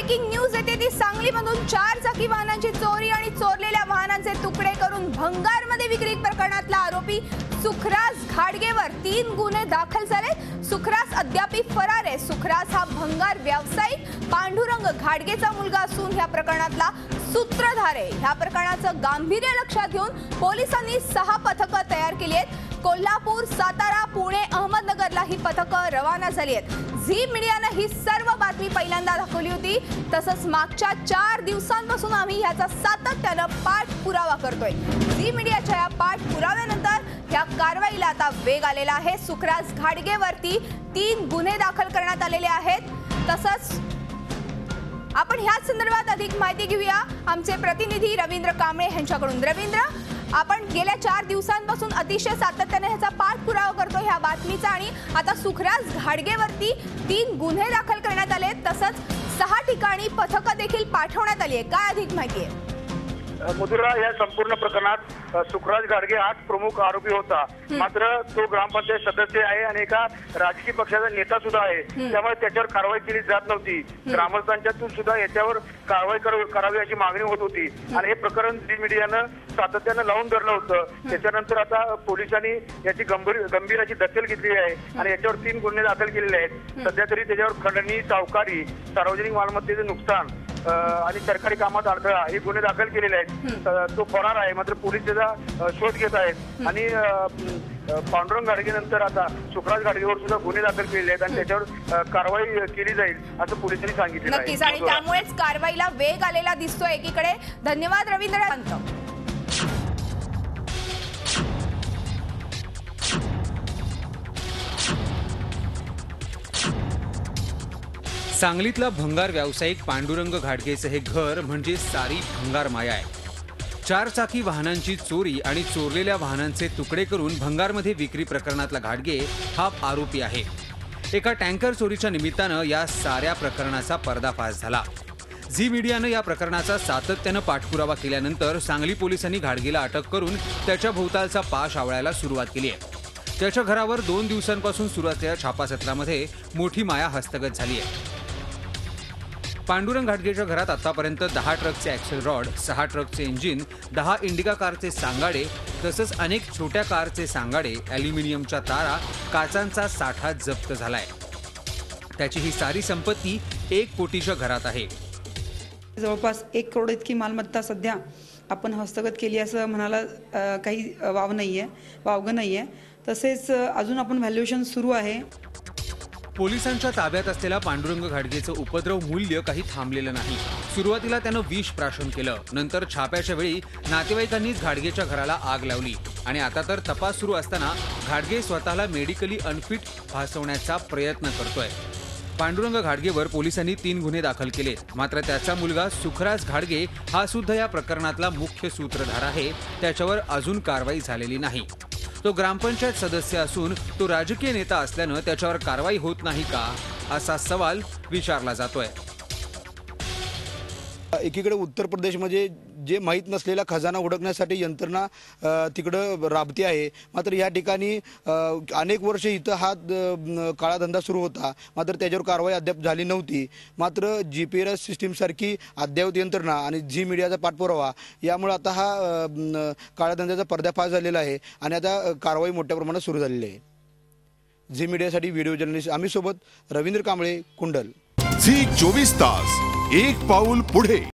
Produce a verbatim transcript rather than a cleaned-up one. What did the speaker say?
Breaking news येते ती सांगलीमधून चार चाकी वाहनांची चोरी आणि चोरलेल्या वाहनांचे तुकडे करून भंगारमध्ये विक्री प्रकरणातला आरोपी सुखराज घाडगेवर तीन गुन्हे दाखल झाले। सुखराज अद्याप फरार आहे। सुखराज हा भंगार व्यावसायिक पांडुरंग घाडगेचा मुलगा असून ह्या प्रकरणातला सूत्रधार आहे। ह्या प्रकरणाचं गांभीर्य लक्षात घेऊन पोलिसांनी सहा पथकं तयार केली आहेत। कोल्हापूर, सातारा, पुणे, अहमदनगरला ही पथकं रवाना झाली आहेत। झी मीडियाने ही सर्व बातमी पहिल्यांदा दाखवली होती। तसंच मागच्या चार दिवसांपासून आम्ही ह्याचा सातत्याने पाठपुरावा करतोय। झी मीडियाच्या या पाठपुराव्यानंतर ह्या कारवाईला आता वेग आलेला आहे। सुखराज घाडगेवरती तीन गुन्हे दाखल करण्यात आलेले आहेत। तसंच आपण ह्याच संदर्भात अधिक माहिती घेऊया आमचे प्रतिनिधी रवींद्र कांबळे यांच्याकडून। रवींद्र, आपण गेल्या चार दिवसांपासून अतिशय सातत्याने ह्याचा पाठपुरावा करतो ह्या बातमीचा आणि आता सुखराज घाडगेवरती तीन गुन्हे दाखल करण्यात आले। तसंच सहा ठिकाणी पथकं देखील पाठवण्यात आली आहे। काय अधिक माहिती आहे? मधुरा, या संपूर्ण प्रकरणात सुखराज घाडगे हाच प्रमुख आरोपी होता। मात्र तो ग्रामपंचायत सदस्य आहे आणि एका राजकीय पक्षाचा नेता सुद्धा आहे, त्यामुळे त्याच्यावर कारवाई केली जात नव्हती। ग्रामस्थांच्यातून सुद्धा याच्यावर कारवाई करावी अशी मागणी होत होती आणि हे प्रकरण झी मीडियानं सातत्यानं लावून धरलं होतं। त्याच्यानंतर आता पोलिसांनी याची गंभीर गंभीर अशी दखल घेतली आहे आणि याच्यावर तीन गुन्हे दाखल केलेले आहेत। सध्या तरी त्याच्यावर खंडणी, सावकारी, सार्वजनिक मालमत्तेचे नुकसान आणि सरकारी कामात अडथळा हे गुन्हे दाखल केलेले आहेत। तो फरार आहे, मात्र पोलीस त्याचा शोध घेत आहेत आणि पांडुरंग घाडगे नंतर आता सुखराज घाडगेवर सुद्धा गुन्हे दाखल केलेले आहेत आणि त्याच्यावर कारवाई केली जाईल असं पोलिसांनी सांगितलं आहे। नक्कीच, आणि त्यामुळेच कारवाईला वेग आलेला दिसतोय एकीकडे। धन्यवाद रवींद्र। सांगलीतला भंगार व्यावसायिक पांडुरंग घाडगेचं हे घर म्हणजे सारी भंगार माया आहे। चार चाकी वाहनांची चोरी आणि चोरलेल्या वाहनांचे तुकडे करून भंगारमध्ये विक्री प्रकरणातला घाडगे हा आरोपी आहे। एका टँकर चोरीच्या निमित्तानं या साऱ्या प्रकरणाचा पर्दाफाश झाला। झी मीडियानं या प्रकरणाचा सातत्यानं पाठपुरावा केल्यानंतर सांगली पोलिसांनी घाडगेला अटक करून त्याच्या भोवतालचा पाश आवळायला सुरुवात केली आहे। त्याच्या घरावर दोन दिवसांपासून सुरू असलेल्या छापासत्रामध्ये मोठी माया हस्तगत झाली आहे। पांडुरंग घाडगेच्या घरात आतापर्यंत दहा ट्रकचे ॲक्सेल रॉड, सहा ट्रकचे इंजिन, दहा इंडिका कारचे सांगाडे तसंच अनेक छोट्या कारचे सांगाडे, ॲल्युमिनियमच्या तारा, काचांचा साठा जप्त झालाय। त्याची ही सारी संपत्ती एक कोटीच्या घरात आहे। जवळपास एक करोड इतकी मालमत्ता सध्या आपण हस्तगत केली असं म्हणायला काही वाव नाहीये, वावगं नाहीये। तसेच अजून आपण व्हॅल्युएशन सुरू आहे। पोलिसांच्या ताब्यात असलेल्या पांडुरंग घाडगेचं उपद्रव मूल्य काही थांबलेलं नाही। सुरुवातीला त्यानं विष प्राशन केलं, नंतर छाप्याच्या वेळी नातेवाईकांनीच घाडगेच्या घराला आग लावली आणि आता तर तपास सुरू असताना घाडगे स्वतःला मेडिकली अनफिट भासवण्याचा प्रयत्न करतोय। पांडुरंग घाडगेवर पोलिसांनी तीन गुन्हे दाखल केले, मात्र त्याचा मुलगा सुखराज घाडगे हा सुद्धा या प्रकरणातला मुख्य सूत्रधार आहे। त्याच्यावर अजून कारवाई झालेली नाही। तो ग्रामपंचायत सदस्य असून तो राजकीय नेता असल्यानं त्याच्यावर कारवाई होत नाही का असा सवाल विचारला जातोय। एकीकडे उत्तर प्रदेशमध्ये जे माहीत नसलेला खजाना हुडकण्यासाठी यंत्रणा तिकडं राबती आहे, मात्र या ठिकाणी अनेक वर्ष इथं हा काळा धंदा सुरू होता, मात्र त्याच्यावर कारवाई अद्याप झाली नव्हती। मात्र जी पी एस सिस्टीमसारखी अद्ययावत यंत्रणा आणि झी मीडियाचा पाठपुरावा यामुळे आता हा काळा धंद्याचा पर्दाफाश झालेला आहे आणि आता कारवाई मोठ्या प्रमाणात सुरू झालेली आहे। झी मीडियासाठी व्हिडिओ जर्नलिस्ट आम्ही सोबत रवींद्र कांबळे, कुंडल। झी चोवीस तास एक पाऊल पुढे।